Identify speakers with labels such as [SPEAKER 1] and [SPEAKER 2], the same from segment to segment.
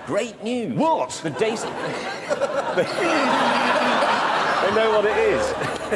[SPEAKER 1] great news.
[SPEAKER 2] What?
[SPEAKER 1] The days...
[SPEAKER 2] They know what it is.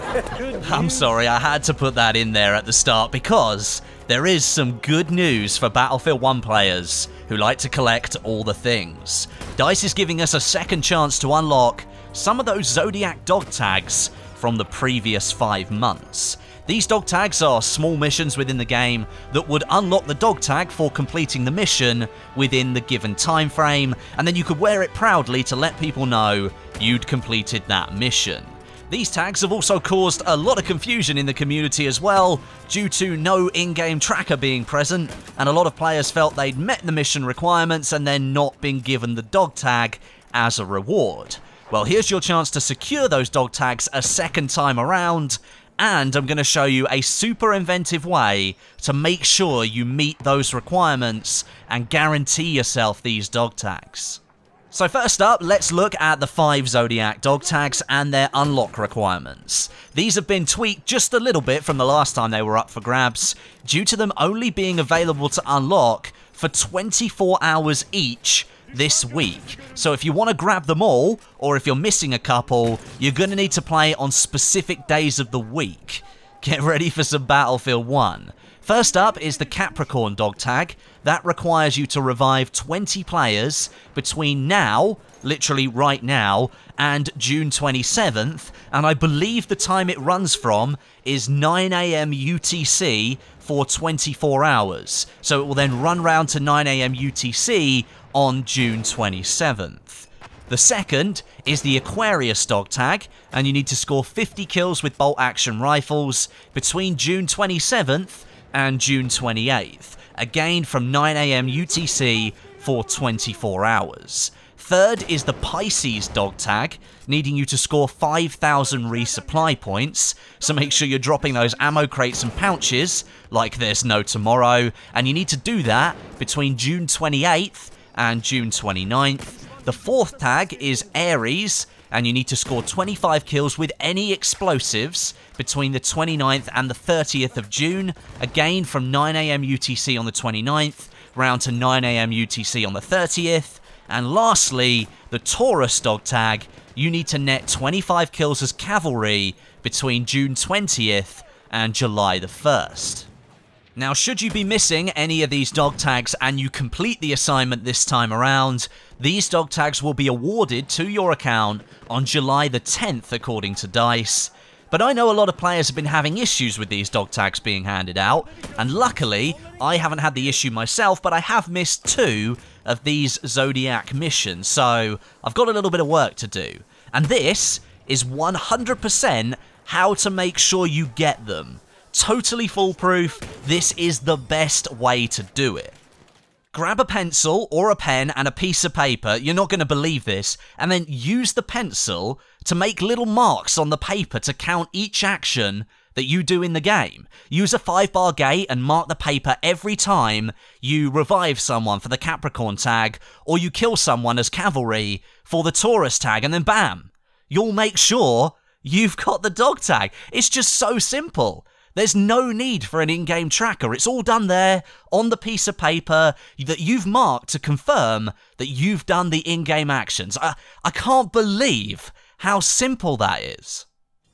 [SPEAKER 3] I'm sorry, I had to put that in there at the start because there is some good news for Battlefield 1 players who like to collect all the things. DICE is giving us a second chance to unlock some of those Zodiac dog tags from the previous 5 months. These dog tags are small missions within the game that would unlock the dog tag for completing the mission within the given time frame, and then you could wear it proudly to let people know you'd completed that mission. These tags have also caused a lot of confusion in the community as well, due to no in-game tracker being present, and a lot of players felt they'd met the mission requirements and then not been given the dog tag as a reward. Well, here's your chance to secure those dog tags a second time around, and I'm going to show you a super inventive way to make sure you meet those requirements and guarantee yourself these dog tags. So first up, let's look at the 5 Zodiac dog tags and their unlock requirements. These have been tweaked just a little bit from the last time they were up for grabs, due to them only being available to unlock for 24 hours each this week. So if you want to grab them all, or if you're missing a couple, you're going to need to play on specific days of the week. Get ready for some Battlefield 1. First up is the Capricorn dog tag. That requires you to revive 20 players between now, literally right now, and June 27th, and I believe the time it runs from is 9 AM UTC for 24 hours. So it will then run round to 9 AM UTC on June 27th. The second is the Aquarius dog tag, and you need to score 50 kills with bolt action rifles between June 27th and June 28th, again from 9 AM UTC for 24 hours. Third is the Pisces dog tag, needing you to score 5,000 resupply points, so make sure you're dropping those ammo crates and pouches like there's no tomorrow, and you need to do that between June 28th and June 29th. The fourth tag is Aries, and you need to score 25 kills with any explosives between the 29th and the 30th of June, again from 9 AM UTC on the 29th, round to 9 AM UTC on the 30th. And lastly, the Taurus dog tag, you need to net 25 kills as cavalry between June 20th and July the 1st. Now, should you be missing any of these dog tags and you complete the assignment this time around, these dog tags will be awarded to your account on July the 10th, according to DICE. But I know a lot of players have been having issues with these dog tags being handed out, and luckily, I haven't had the issue myself, but I have missed 2 of these Zodiac missions, so I've got a little bit of work to do. And this is 100% how to make sure you get them. Totally foolproof. This is the best way to do it. Grab a pencil or a pen and a piece of paper, you're not going to believe this, and then use the pencil to make little marks on the paper to count each action that you do in the game. Use a 5-bar gate and mark the paper every time you revive someone for the Capricorn tag, or you kill someone as cavalry for the Taurus tag, and then bam, you'll make sure you've got the dog tag. It's just so simple. There's no need for an in-game tracker. It's all done there on the piece of paper that you've marked to confirm that you've done the in-game actions. I can't believe how simple that is.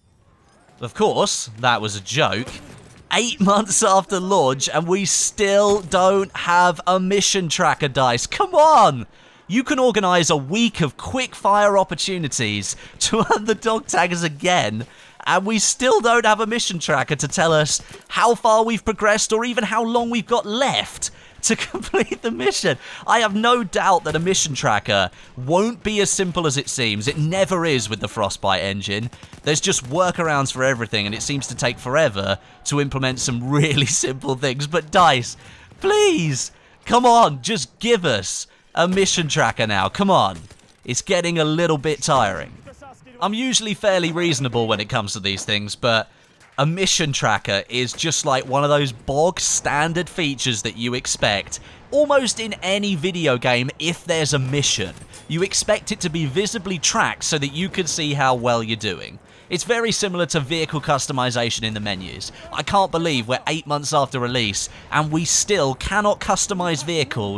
[SPEAKER 3] Of course, that was a joke. 8 months after launch and we still don't have a mission tracker, DICE. Come on! You can organise a week of quick-fire opportunities to earn the dog taggers again, and we still don't have a mission tracker to tell us how far we've progressed or even how long we've got left to complete the mission. I have no doubt that a mission tracker won't be as simple as it seems. It never is with the Frostbite engine. There's just workarounds for everything, and it seems to take forever to implement some really simple things. But DICE, please, come on, just give us a mission tracker now. Come on. It's getting a little bit tiring. I'm usually fairly reasonable when it comes to these things, but a mission tracker is just like one of those bog standard features that you expect almost in any video game if there's a mission. You expect it to be visibly tracked so that you can see how well you're doing. It's very similar to vehicle customization in the menus. I can't believe we're 8 months after release and we still cannot customize vehicles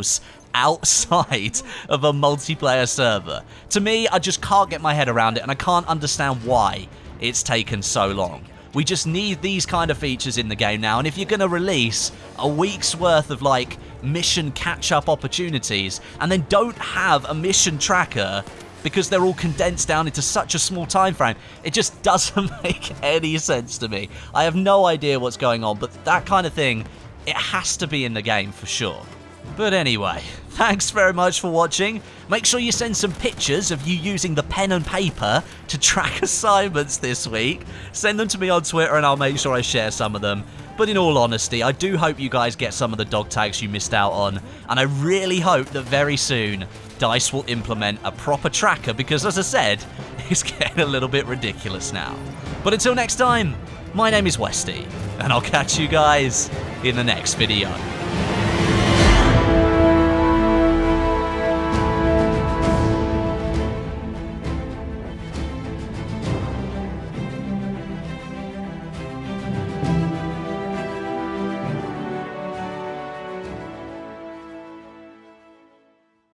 [SPEAKER 3] outside of a multiplayer server. To me, I just can't get my head around it, and I can't understand why it's taken so long. We just need these kind of features in the game now, and if you're going to release a week's worth of, like, mission catch-up opportunities, and then don't have a mission tracker because they're all condensed down into such a small time frame, it just doesn't make any sense to me. I have no idea what's going on, but that kind of thing, it has to be in the game for sure. But anyway, thanks very much for watching. Make sure you send some pictures of you using the pen and paper to track assignments this week. Send them to me on Twitter and I'll make sure I share some of them. But in all honesty, I do hope you guys get some of the dog tags you missed out on. And I really hope that very soon, DICE will implement a proper tracker because, as I said, it's getting a little bit ridiculous now. But until next time, my name is Westy, and I'll catch you guys in the next video.